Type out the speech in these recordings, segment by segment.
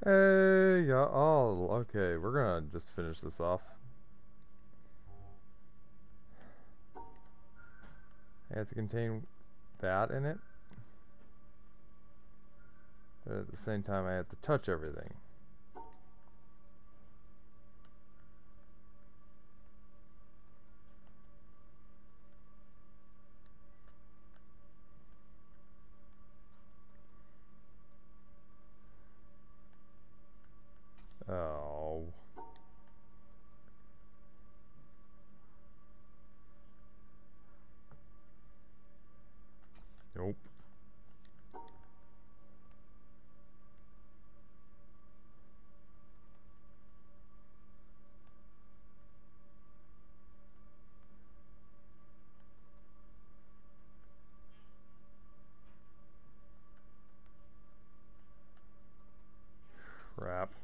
Hey, y'all. Okay, we're gonna just finish this off. I have to contain that in it, but at the same time, I have to touch everything. Oh. Nope. Crap.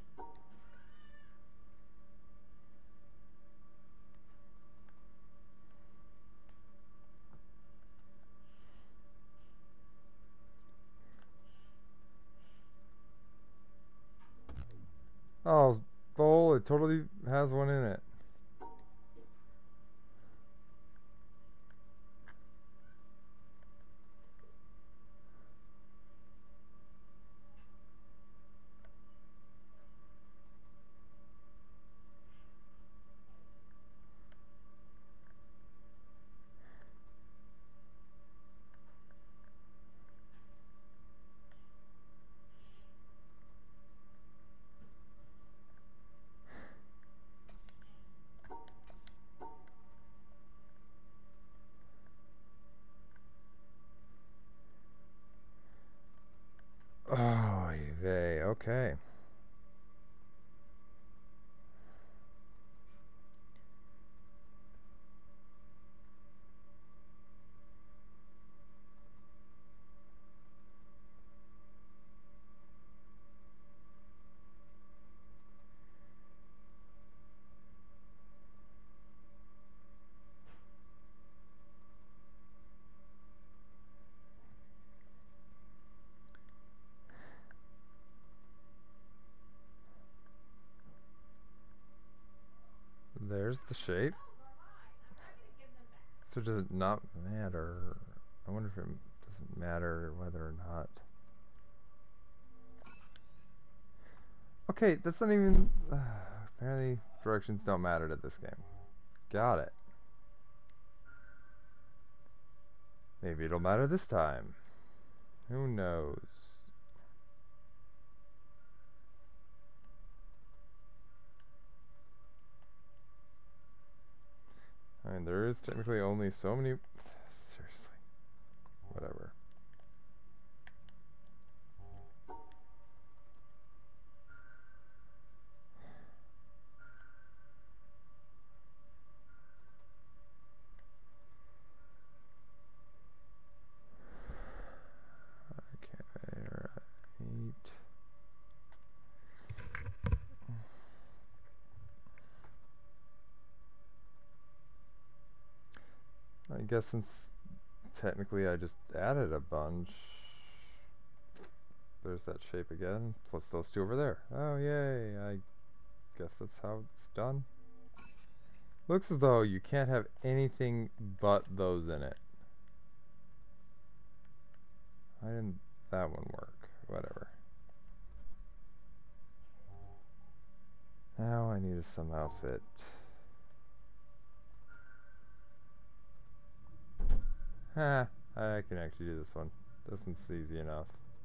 Oh, bowl, it totally has one in it. Oh, vey. Okay. There's the shape. So does it not matter? I wonder if it doesn't matter whether or not. Okay, that's not even... apparently directions don't matter to this game. Got it. Maybe it'll matter this time. Who knows? I mean, there is technically only so many... Seriously. Whatever. Okay, right. I guess since technically I just added a bunch, there's that shape again, plus those two over there. Oh, yay. I guess that's how it's done. Looks as though you can't have anything but those in it. Why didn't that one work? Whatever. Now I need to somehow fit. Ah, I can actually do this one. This one's easy enough.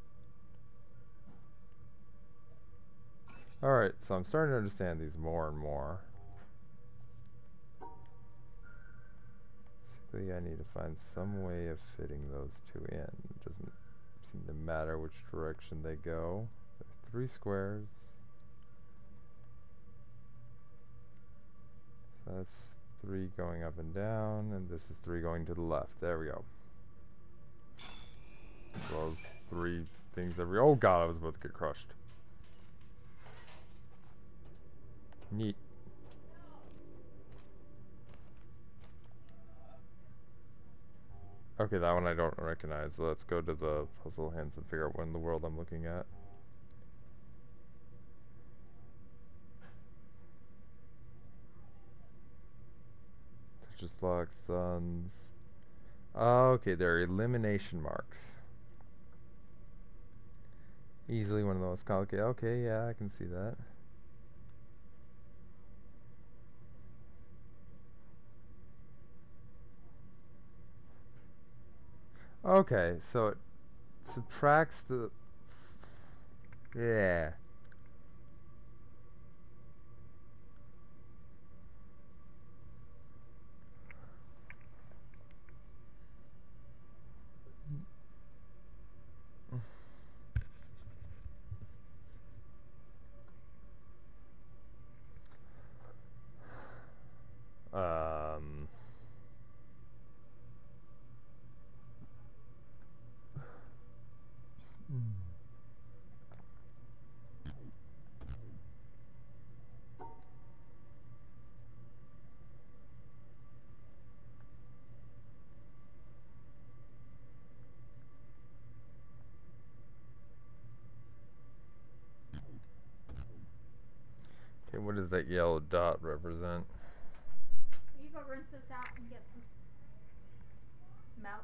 Alright, so I'm starting to understand these more and more. Basically, I need to find some way of fitting those two in. It doesn't seem to matter which direction they go. There are 3 squares. So that's 3 going up and down, and this is 3 going to the left. There we go. Those 3 things every... Oh god, I was about to get crushed. Neat. Okay, that one I don't recognize. Let's go to the puzzle hints and figure out what in the world I'm looking at. Fortress Lock, Suns. Okay, they're elimination marks. Easily one of the most complicated. Okay, yeah, I can see that. Okay, so it subtracts the... Yeah. Um... Okay, what does that yellow dot represent? You go rinse this out and get some milk.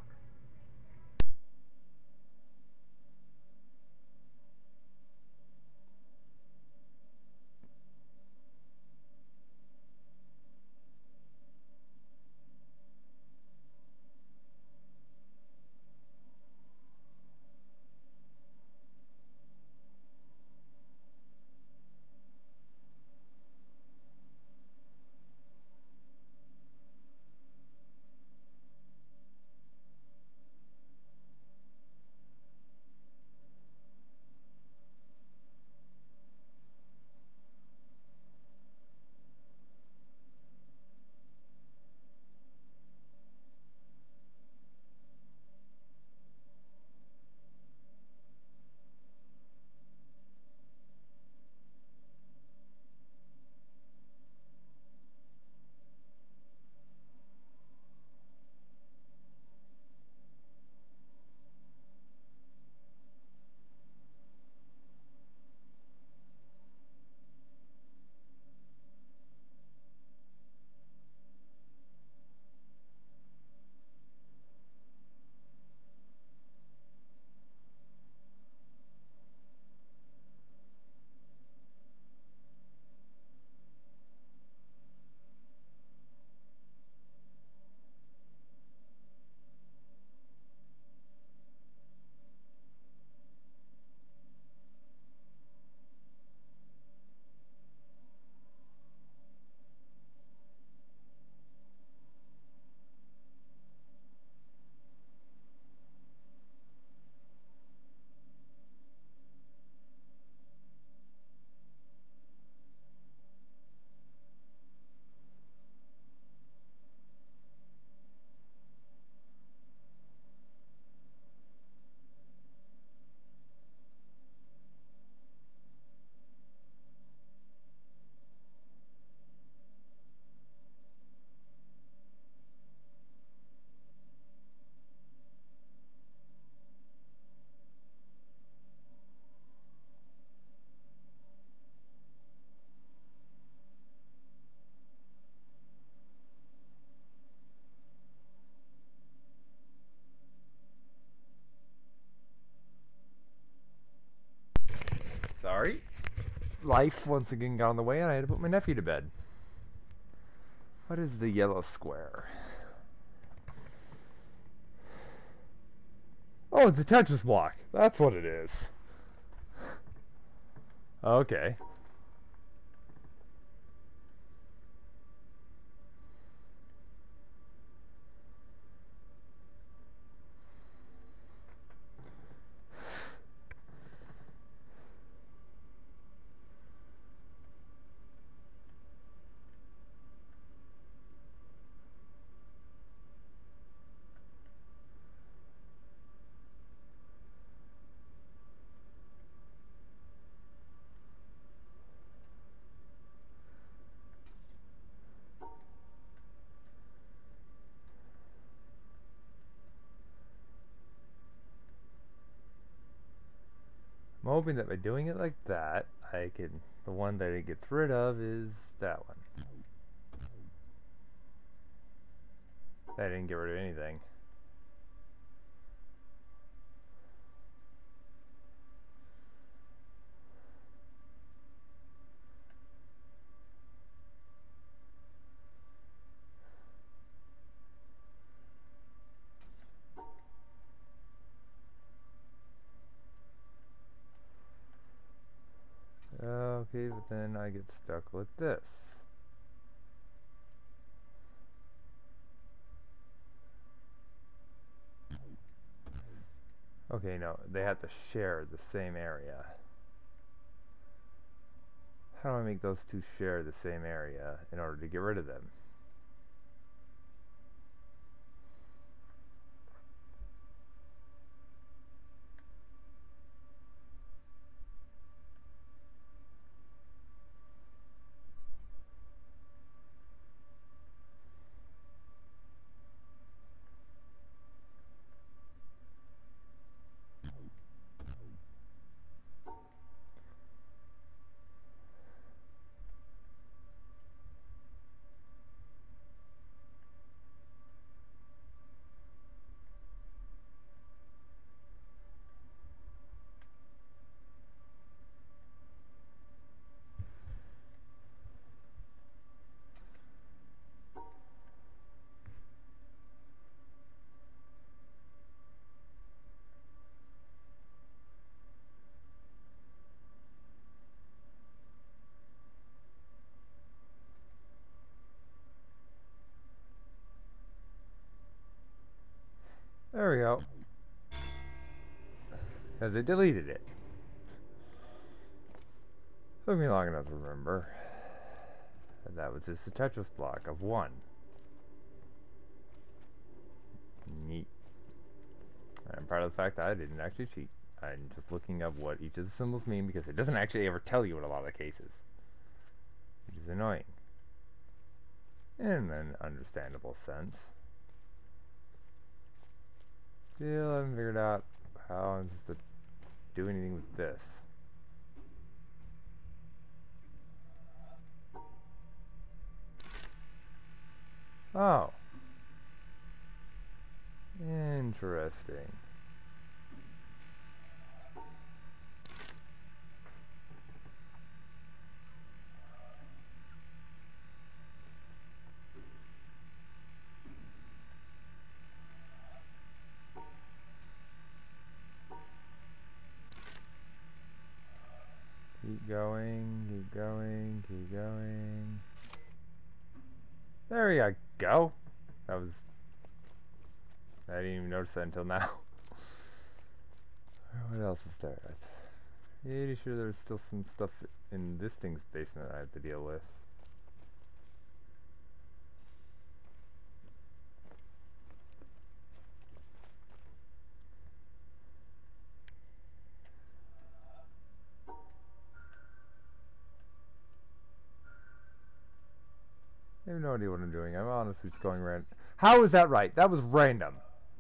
Sorry. Life once again got in the way and I had to put my nephew to bed. What is the yellow square? Oh, it's a Tetris block. That's what it is. Okay. I'm hoping that by doing it like that, I can... The one that it gets rid of is that one. That didn't get rid of anything. Okay, but then I get stuck with this. Okay, no, they have to share the same area. How do I make those two share the same area in order to get rid of them? There we go. Because it deleted it. Took me long enough to remember. And that was just a Tetris block of 1. Neat. I'm proud of the fact that I didn't actually cheat. I'm just looking up what each of the symbols mean because it doesn't actually ever tell you in a lot of the cases. Which is annoying. In an understandable sense. Still haven't figured out how I'm supposed to do anything with this. Oh. Interesting. Keep going, keep going, keep going. There we go. That was... I didn't even notice that until now. What else is there? Pretty sure there's still some stuff in this thing's basement I have to deal with. I have no idea what I'm doing. I'm honestly just going random. How is that right? That was random.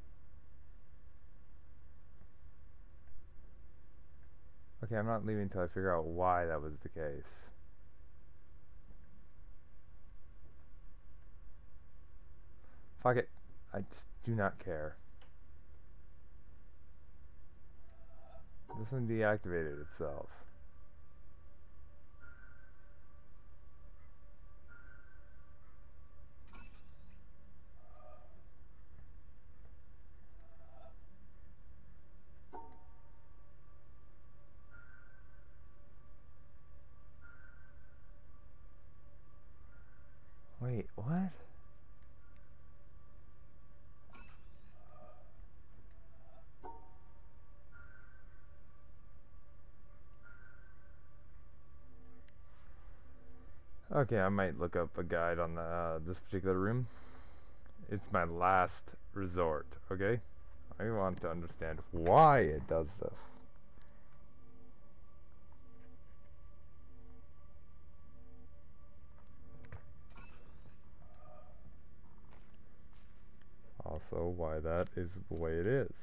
Okay, I'm not leaving until I figure out why that was the case. Fuck it. I just do not care. This one deactivated itself. Wait, what? Okay, I might look up a guide on this particular room. It's my last resort, okay? I want to understand why it does this. Also, why that is the way it is.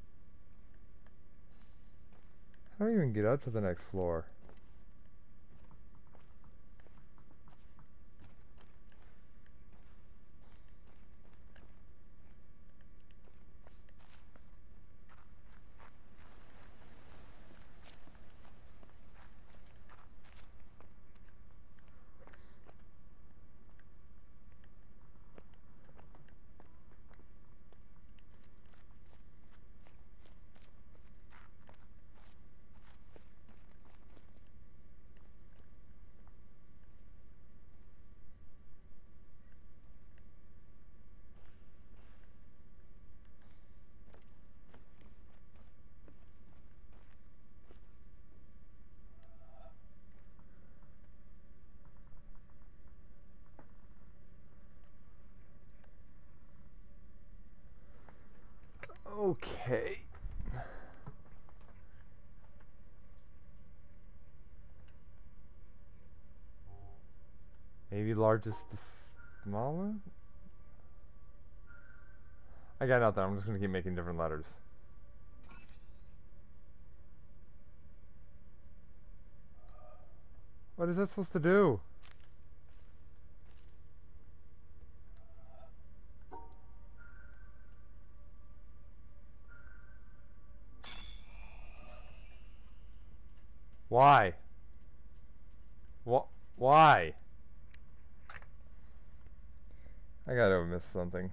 How do I even get up to the next floor? Okay. Maybe largest to smallest? I got nothing. I'm just gonna keep making different letters. What is that supposed to do? Why? What? Why? I gotta have missed something.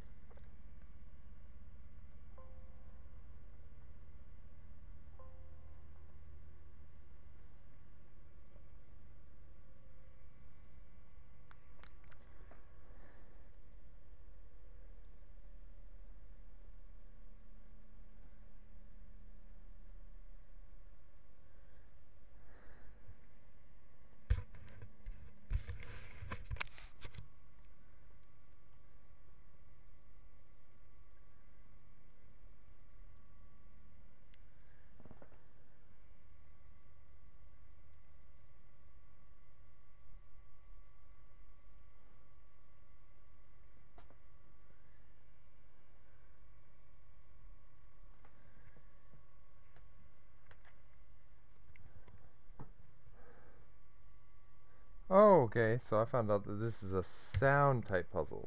Oh, okay, so I found out that this is a sound type puzzle.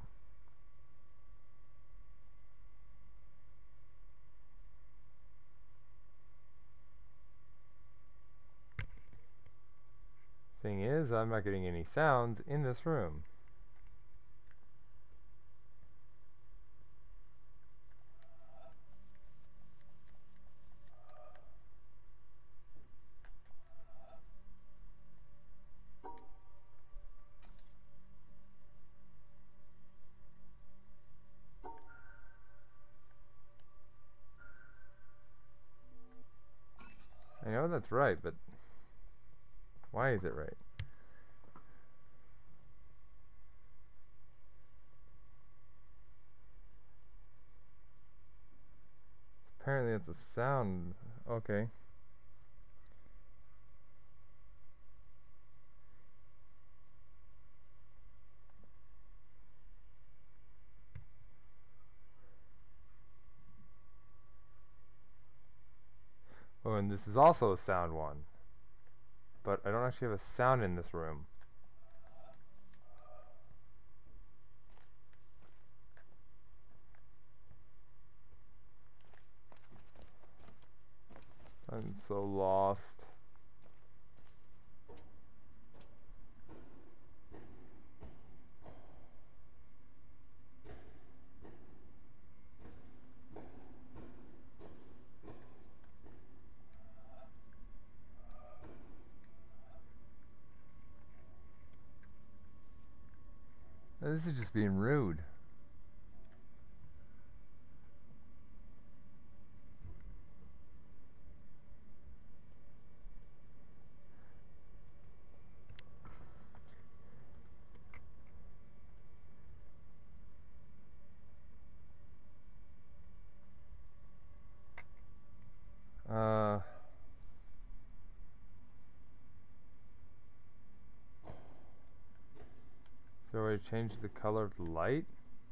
Thing is, I'm not getting any sounds in this room. I know that's right, but why is it right? Apparently it's a sound. Okay. Oh, and this is also a sound one. But I don't actually have a sound in this room. I'm so lost. This is just being rude. Uh, so I change the color of the light?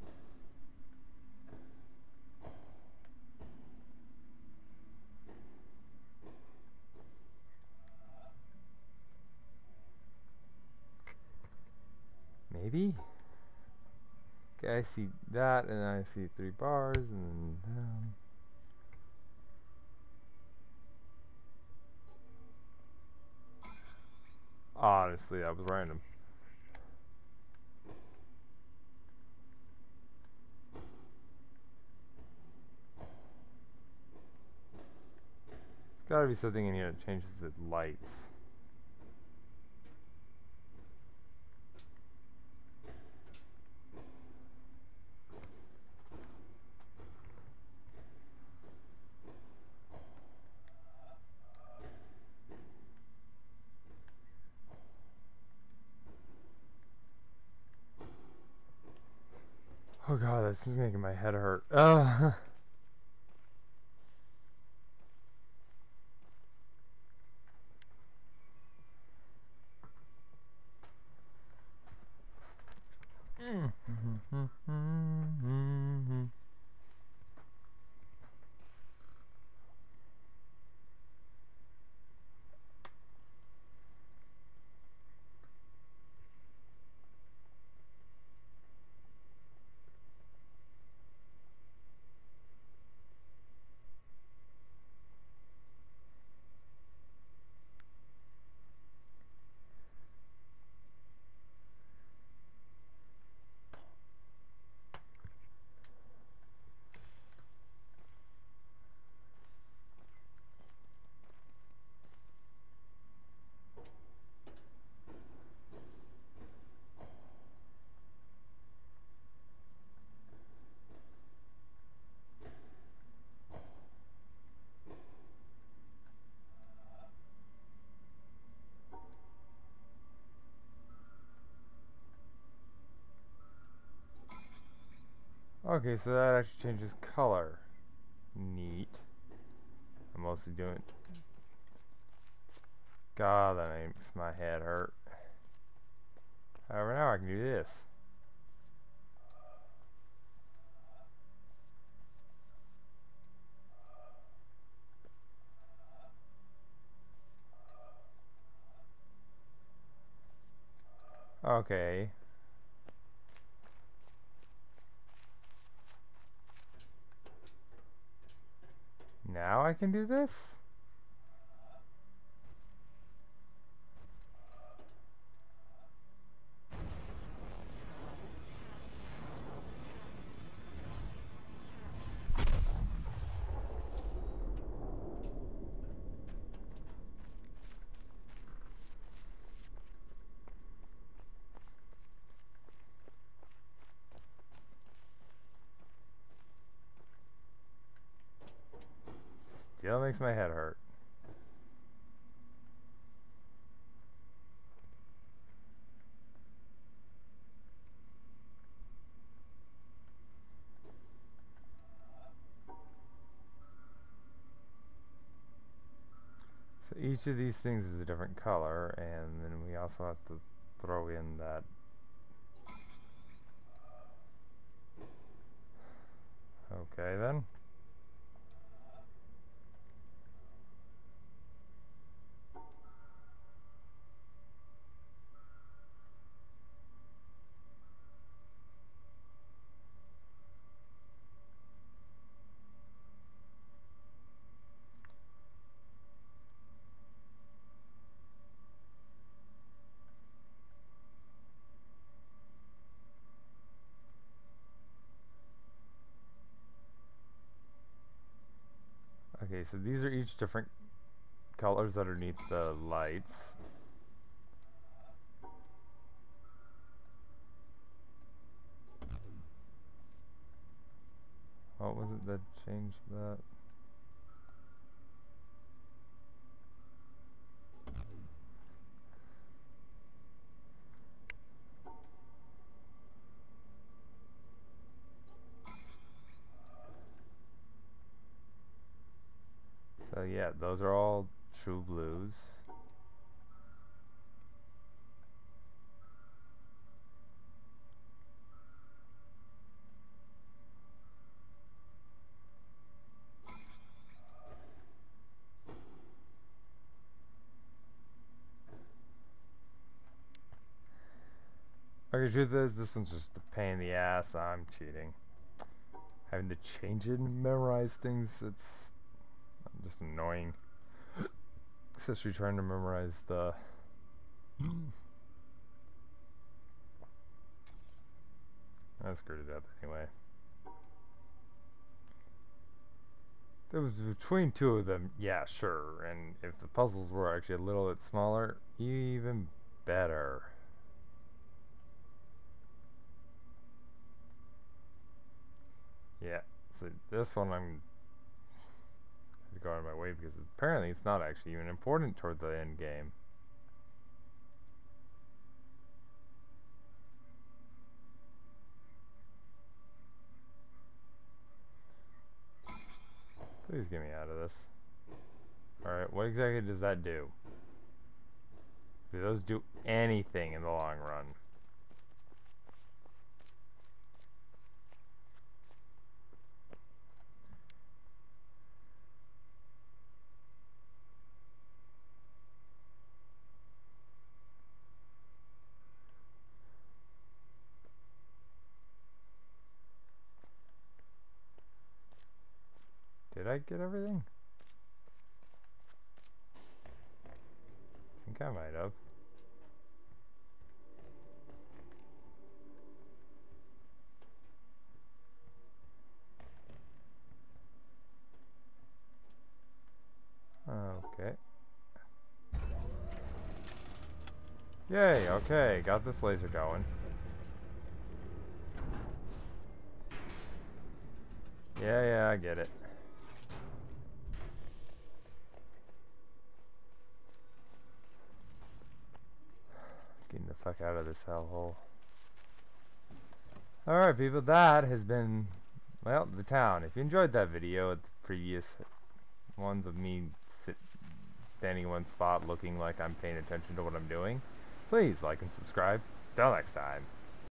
Maybe? Okay, I see that, and I see 3 bars, and then down. Honestly, that was random. There's gotta be something in here that changes the lights. Oh god, this is making my head hurt. Okay, so that actually changes color. Neat. I'm mostly doing... God, that makes my head hurt. However, now I can do this. Okay. Now I can do this? Still makes my head hurt. So each of these things is a different color, and then we also have to throw in that. Okay then. Okay, so these are each different colors underneath the lights. What was it that changed that? So yeah, those are all true blues. Okay, truth is, this one's just a pain in the ass. I'm cheating. Having to change it and memorize things, it's just annoying. Especially trying to memorize the... I screwed it up anyway. There was between two of them, yeah, sure. And if the puzzles were actually a little bit smaller, even better. Yeah, so this one I'm go out of my way because apparently it's not actually even important toward the end game. Please get me out of this. Alright, what exactly does that do? Do those do anything in the long run? Did I get everything? I think I might have. Okay. Yay, okay, got this laser going. Yeah, I get it. Getting the fuck out of this hellhole. Alright people, that has been Well, the town. If you enjoyed that video, the previous ones of me standing in one spot looking like I'm paying attention to what I'm doing, please like and subscribe. Till next time.